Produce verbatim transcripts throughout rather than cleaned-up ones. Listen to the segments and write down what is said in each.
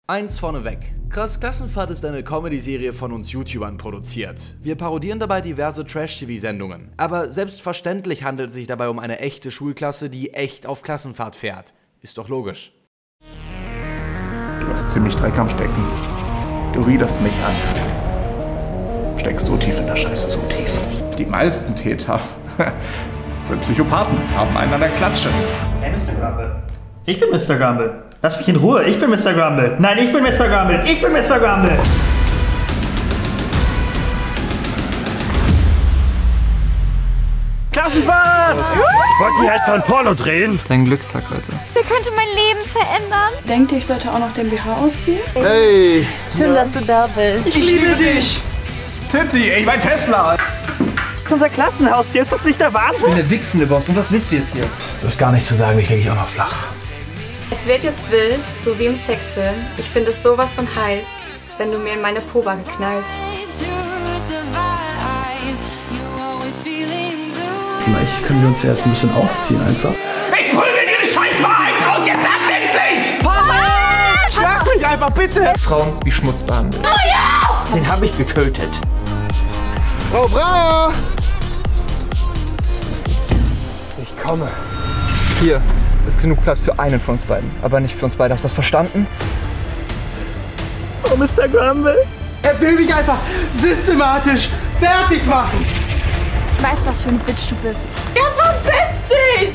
Eins vorneweg. Krass Klassenfahrt ist eine Comedy-Serie von uns YouTubern produziert. Wir parodieren dabei diverse Trash-T V-Sendungen. Aber selbstverständlich handelt es sich dabei um eine echte Schulklasse, die echt auf Klassenfahrt fährt. Ist doch logisch. Du hast ziemlich Dreck am Stecken. Du widerst mich an. Steckst so tief in der Scheiße, so tief. Die meisten Täter sind Psychopathen, haben einen an der Klatsche. Hey, Mister Grumble. Ich bin Mister Grumble. Lass mich in Ruhe. Ich bin Mister Grumble. Nein, ich bin Mister Grumble. Ich bin Mister Grumble. Klassenfahrt! Wollt ihr halt von Porno drehen? Dein Glückstag heute. Wer könnte mein Leben verändern? Denkt ihr, ich sollte auch noch den B H ausziehen? Hey! Schön, dass du da bist. Ich liebe dich. Titti, ich mein Tesla! Unser Klassenhaustier, ist das nicht der Wahnsinn? Ich bin der wichsende Boss und was willst du jetzt hier? Das ist gar nicht zu sagen, ich lege ich auch noch flach. Es wird jetzt wild, so wie im Sexfilm. Ich finde es sowas von heiß, wenn du mir in meine Pobacke knallst. Vielleicht können wir uns ja jetzt ein bisschen ausziehen einfach. Ich hol mir die Scheißwahrheit raus, jetzt abendlich! Papa! Schlag mich einfach, bitte! Frauen wie Schmutz behandeln. Oh ja! Den habe ich getötet. Frau Brauer! Ich komme. Hier ist genug Platz für einen von uns beiden, aber nicht für uns beide. Hast du das verstanden? Oh, Mister Grumble. Er will mich einfach systematisch fertig machen! Ich weiß, was für ein Bitch du bist. Ja, verpiss dich!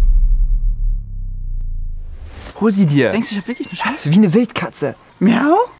Hol sie dir. Denkst du, ich hab wirklich eine Chance? Wie eine Wildkatze. Miau?